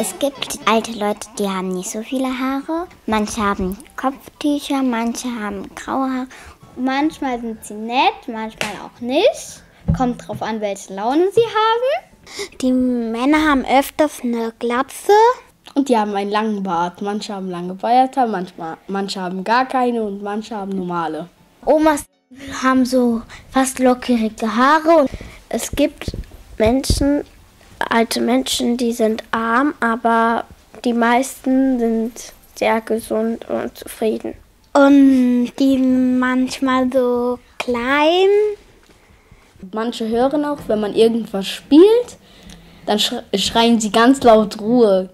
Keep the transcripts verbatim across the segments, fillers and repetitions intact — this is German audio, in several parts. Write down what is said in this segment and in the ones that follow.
Es gibt alte Leute, die haben nicht so viele Haare. Manche haben Kopftücher, manche haben graue Haare. Manchmal sind sie nett, manchmal auch nicht. Kommt drauf an, welche Laune sie haben. Die Männer haben öfters eine Glatze. Und die haben einen langen Bart. Manche haben lange Bärte, manchmal, manche haben gar keine und manche haben normale. Omas haben so fast lockige Haare. Und es gibt Menschen, alte Menschen, die sind arm, aber die meisten sind sehr gesund und zufrieden. Und die manchmal so klein. Manche hören auch, wenn man irgendwas spielt, dann schreien sie ganz laut Ruhe.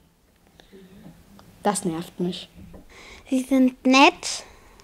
Das nervt mich. Sie sind nett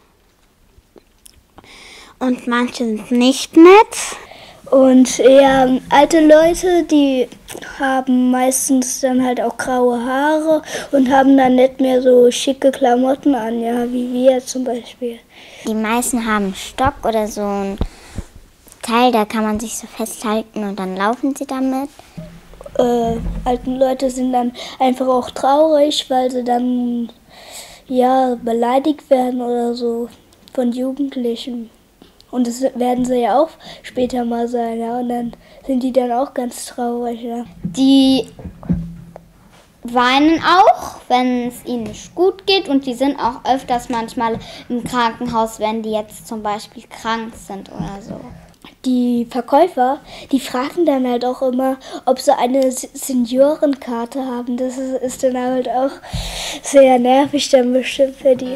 und manche sind nicht nett. Und ja, alte Leute, die haben meistens dann halt auch graue Haare und haben dann nicht mehr so schicke Klamotten an, ja, wie wir zum Beispiel. Die meisten haben einen Stock oder so ein Teil, da kann man sich so festhalten und dann laufen sie damit. Äh, alten Leute sind dann einfach auch traurig, weil sie dann ja beleidigt werden oder so von Jugendlichen. Und das werden sie ja auch später mal sein, ja. Und dann sind die dann auch ganz traurig, ja. Die weinen auch, wenn es ihnen nicht gut geht. Und die sind auch öfters manchmal im Krankenhaus, wenn die jetzt zum Beispiel krank sind oder so. Die Verkäufer, die fragen dann halt auch immer, ob sie eine Seniorenkarte haben. Das ist, ist dann halt auch sehr nervig dann bestimmt für die.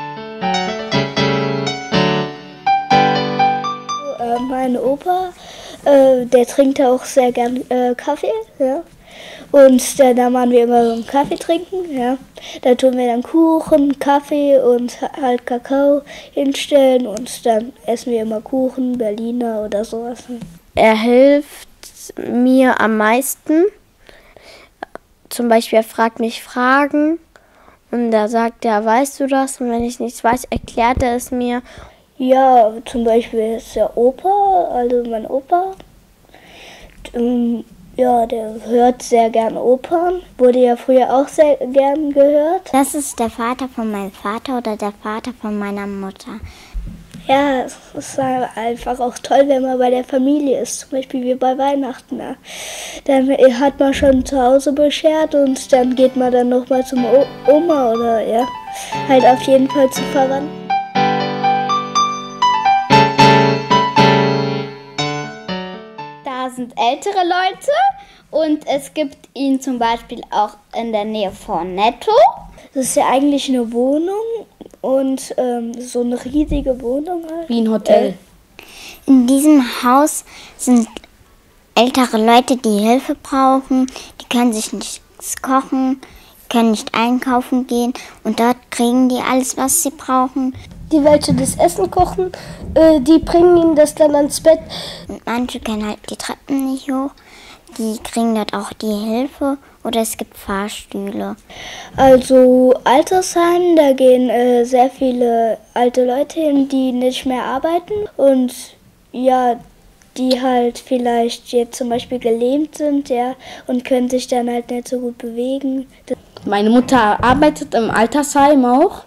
Äh, mein Opa, äh, der trinkt auch sehr gern äh, Kaffee, ja. Und da, da machen wir immer so einen Kaffee trinken, ja. Da tun wir dann Kuchen, Kaffee und halt Kakao hinstellen und dann essen wir immer Kuchen, Berliner oder sowas. Er hilft mir am meisten. Zum Beispiel, er fragt mich Fragen und da sagt er, weißt du das? Und wenn ich nichts weiß, erklärt er es mir. Ja, zum Beispiel ist der Opa, also mein Opa. Ja, der hört sehr gern Opern. Wurde ja früher auch sehr gern gehört. Das ist der Vater von meinem Vater oder der Vater von meiner Mutter. Ja, es ist einfach auch toll, wenn man bei der Familie ist. Zum Beispiel wie bei Weihnachten. Ja. Dann hat man schon zu Hause beschert und dann geht man dann nochmal zum o- Oma oder ja, halt auf jeden Fall zu Verwandten. Da sind ältere Leute und es gibt ihn zum Beispiel auch in der Nähe von Netto. Das ist ja eigentlich eine Wohnung und ähm, so eine riesige Wohnung halt. Wie ein Hotel. In diesem Haus sind ältere Leute, die Hilfe brauchen. Die können sich nichts kochen, können nicht einkaufen gehen und dort kriegen die alles, was sie brauchen. Die welche das Essen kochen, äh, die bringen ihnen das dann ans Bett. Und manche können halt die Treppen nicht hoch, die kriegen dort auch die Hilfe oder es gibt Fahrstühle. Also Altersheim, da gehen äh, sehr viele alte Leute hin, die nicht mehr arbeiten und ja, die halt vielleicht jetzt zum Beispiel gelähmt sind, ja, und können sich dann halt nicht so gut bewegen. Meine Mutter arbeitet im Altersheim auch.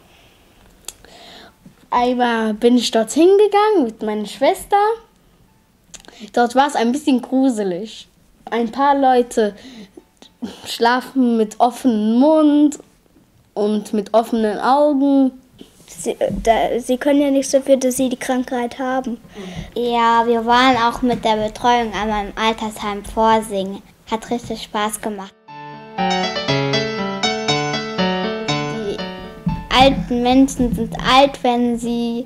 Einmal bin ich dorthin gegangen mit meiner Schwester. Dort war es ein bisschen gruselig. Ein paar Leute schlafen mit offenem Mund und mit offenen Augen. Sie, da, sie können ja nichts dafür, dass sie die Krankheit haben. Ja, wir waren auch mit der Betreuung an meinem Altersheim vorsingen. Hat richtig Spaß gemacht. Alten Menschen sind alt, wenn sie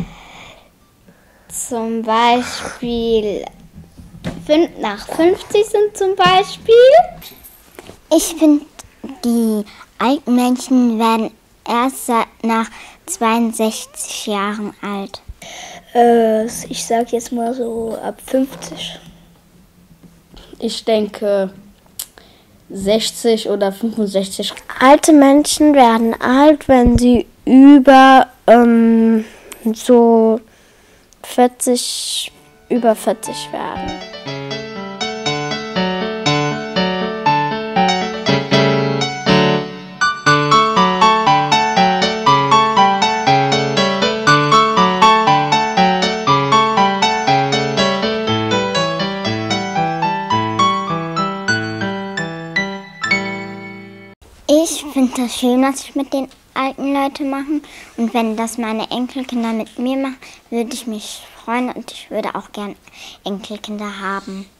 zum Beispiel nach fünfzig sind zum Beispiel. Ich finde, die alten Menschen werden erst nach zweiundsechzig Jahren alt. Äh, ich sag jetzt mal so ab fünfzig. Ich denke sechzig oder fünfundsechzig. Alte Menschen werden alt, wenn sie über ähm, so vierzig, über vierzig werden. das schön, was ich mit den alten Leuten mache. Und wenn das meine Enkelkinder mit mir machen, würde ich mich freuen und ich würde auch gern Enkelkinder haben.